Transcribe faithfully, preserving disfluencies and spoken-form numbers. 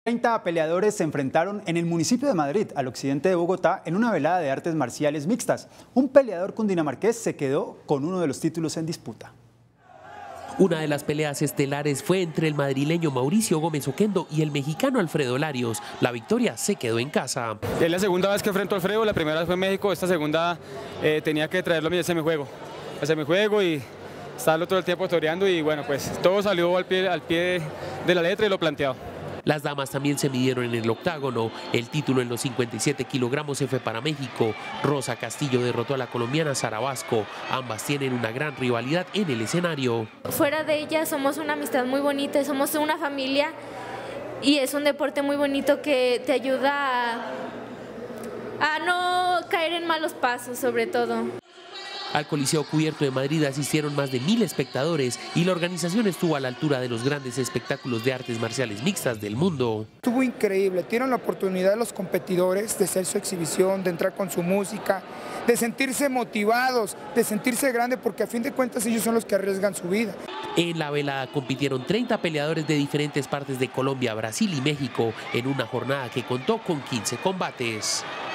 treinta peleadores se enfrentaron en el municipio de Madrid, al occidente de Bogotá, en una velada de artes marciales mixtas. Un peleador cundinamarqués se quedó con uno de los títulos en disputa. Una de las peleas estelares fue entre el madrileño Mauricio Gómez Oquendo y el mexicano Alfredo Larios. La victoria se quedó en casa. Es la segunda vez que enfrento a Alfredo, la primera vez fue en México, esta segunda eh, tenía que traerlo a mi semijuego. A semijuego y estarlo todo el tiempo toreando y bueno, pues todo salió al pie, al pie de la letra y lo planteado. Las damas también se midieron en el octágono. El título en los cincuenta y siete kilogramos se fue para México. Rosa Castillo derrotó a la colombiana Sara Vasco. Ambas tienen una gran rivalidad en el escenario. Fuera de ella somos una amistad muy bonita, somos una familia y es un deporte muy bonito que te ayuda a, a no caer en malos pasos, sobre todo. Al Coliseo Cubierto de Madrid asistieron más de mil espectadores y la organización estuvo a la altura de los grandes espectáculos de artes marciales mixtas del mundo. Estuvo increíble, tienen la oportunidad los competidores de hacer su exhibición, de entrar con su música, de sentirse motivados, de sentirse grandes, porque a fin de cuentas ellos son los que arriesgan su vida. En la velada compitieron treinta peleadores de diferentes partes de Colombia, Brasil y México en una jornada que contó con quince combates.